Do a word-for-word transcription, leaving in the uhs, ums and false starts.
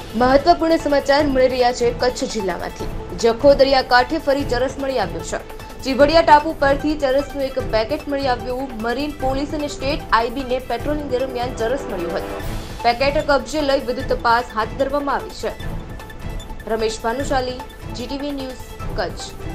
મહત્વપૂર્ણ સમાચાર મળી રહ્યા છે કચ્છ જિલ્લામાંથી। જખો દરિયાકાંઠે ફરી ચરસ મળી આવ્યો છે। ચીભડિયા ટાપુ પરથી ચરસનું એક પેકેટ મળી આવ્યું। મરીન પોલીસ અને સ્ટેટ આઈબીને પેટ્રોલિંગ દરમિયાન ચરસ મળ્યું હતું। પેકેટ કબજે લઈ વધુ તપાસ હાથ ધરવામાં આવી છે। Ramesh Bhanushali, GTV news, Kutch.